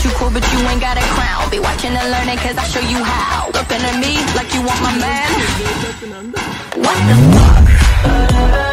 you cool, but you ain't got a crown. Be watching and learning, cause I show you how. Looking at me like you want my man. What the fuck?